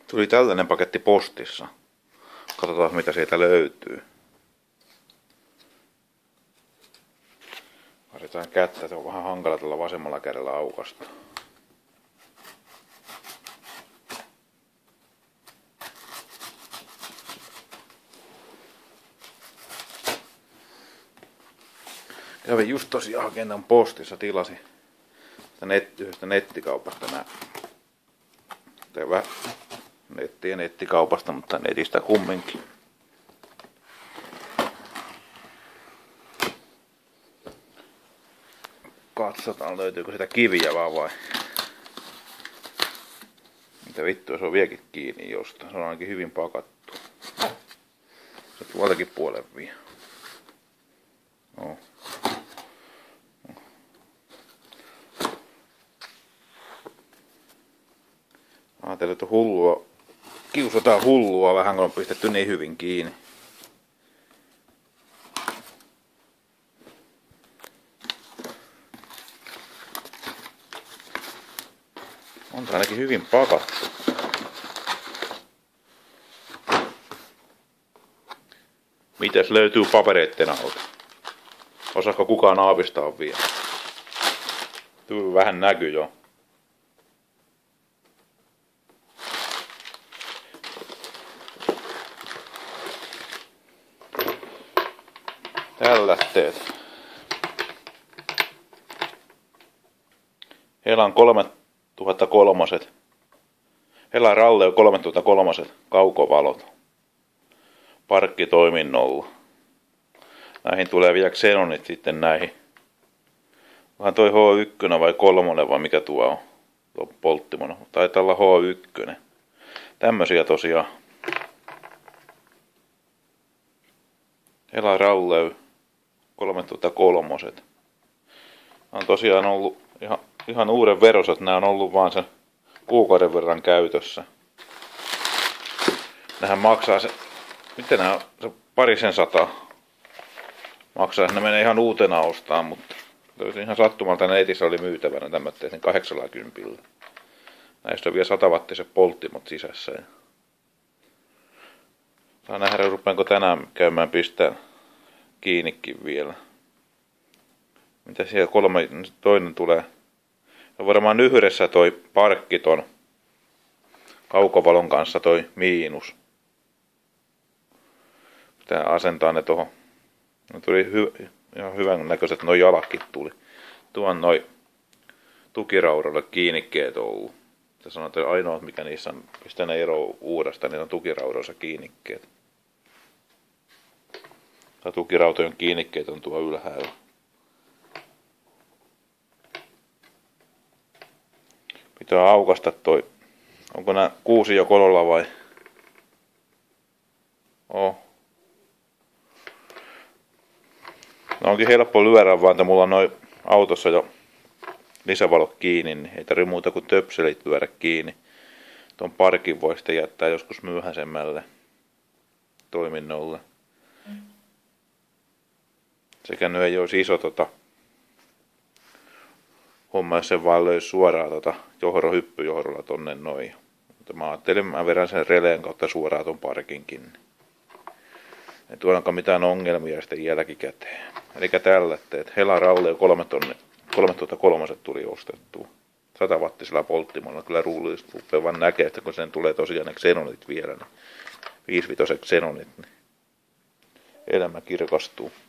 Tuli tällainen paketti postissa. Katsotaan mitä sieltä löytyy. Vaaditaan kättä, se on vähän hankala tällä vasemmalla kädellä aukasta. Kävin just tosiaan hakemaan postissa, tilasin yhdestä nettikaupasta nää. Nettikaupasta, mutta netistä kumminkin. Katsotaan löytyykö sitä kiviä vaan vai. Mitä vittua, se on vieläkin kiinni jostain. Se on ainakin hyvin pakattu. Se tuoltakin puolen vie. No. Ajattelin, että hullua. Kiusataan hullua vähän, kun on pistetty niin hyvin kiinni. On ainakin hyvin pakattu. Mitäs löytyy papereitten alta? Osaako kukaan aavistaa vielä? Tuo vähän näkyy jo. Tällätteet. Helan 3003. Helan Ralleo 3003. Kaukovalot. Parkkitoiminnolla. Näihin tulee vielä xenonit sitten näihin. Vähän toi H1 vai 3 vai mikä tuo on? Tuo polttimona. Taitaa olla H1. Tämmösiä tosiaan. Helan Ralleo 3003. On tosiaan ollut ihan uuden veroset. Nämä on ollut vaan sen kuukauden verran käytössä. Nähän maksaa se, miten nämä on, se parisen sata maksaa, ne menee ihan uutena ostaan, mutta ihan sattumalta netissä oli myytävänä tämmöisen 80. Näistä on vielä 100-wattiset polttimot sisässä. Saa nähdä, rupeanko tänään käymään pistää kiinnikin vielä. Mitä siellä toinen tulee? Ja varmaan yhdessä toi parkki ton kaukovalon kanssa toi miinus. Pitää asentaa ne tohon. Ne tuli ihan hyvän näköiset noi jalakit tuli. Tuon noi tukiraudalle kiinnikkeet ollut. Tässä sanotaan, että ainoa mikä niissä on, mistä ne eroaa uudesta, niin on tukiraudoissa kiinnikkeet. Ja tukirautojen kiinnikkeet on tuo ylhäällä. Pitää aukasta toi. Onko nää 6 jo kololla vai? No onkin helppo lyödä vaan, että mulla on noin autossa jo lisävalot kiinni, niin ei tarvitse muuta kuin töpselit lyödä kiinni. Tuon parkin voi sitten jättää joskus myöhäisemmälle toiminnolle. Sekä nyt ei olisi iso homma, jos sen vaan löisi suoraan hyppyjohdolla tonne noin. Mutta mä ajattelin, mä vedän sen releen kautta suoraan ton parkinkin. Ei tuollakaan mitään ongelmia sitten jälkikäteen. Eli tällätteet. Helan Ralleo 3003 tuli ostettua. 100-wattisella polttimolla. Kyllä ruullisesti rupeaa vaan näkee, että kun sen tulee tosiaan ne xenonit vielä, niin 5-vitoset xenonit, niin elämä kirkastuu.